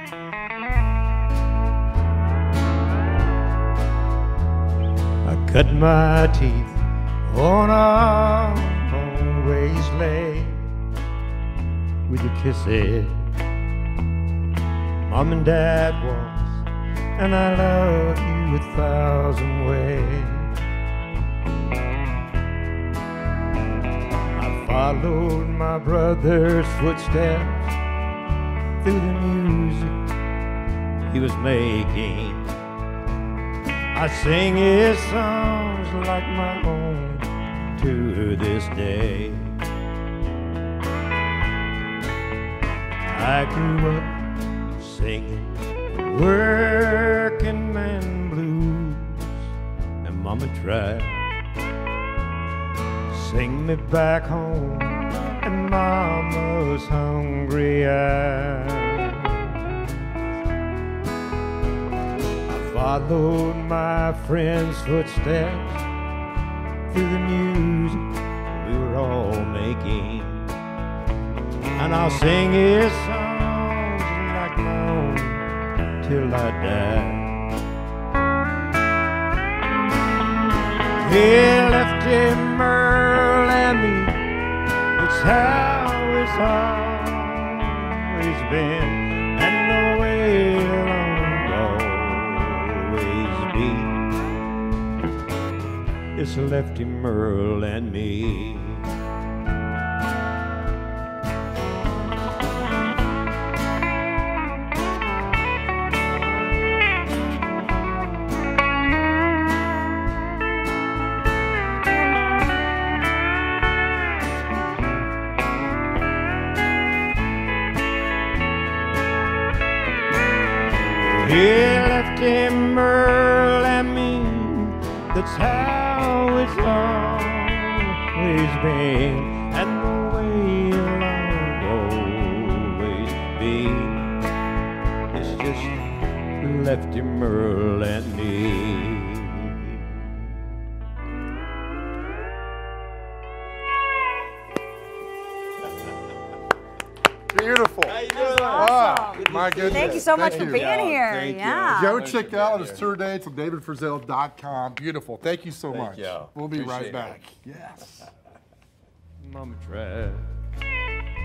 I cut my teeth on our always lay with your kisses. Mom and Dad was, and I love you 1,000 ways. I followed my brother's footsteps through the music he was making. I sing his songs like my own to this day. I grew up singing the working man blues, and Mama tried to sing me back home and Mama's hungry eyes. Followed my friend's footsteps through the music we were all making, and I'll sing his songs like my own till I die. Hey, Lefty, Merle, and me, it's how it's always been, and the way it'll it's Lefty, Merle, and me. Yeah, Lefty, Merle, and me, that's how it's always been, and the way it'll always be. It's just Lefty, Merle, and me. Beautiful. How you doing? Wow, my goodness. Thank you so much for being here. Thank Yeah. Go check out his tour dates on davidfrizzell.com. Beautiful. Thank you so much. you. We'll be right Appreciate back. Yes. Mama tried.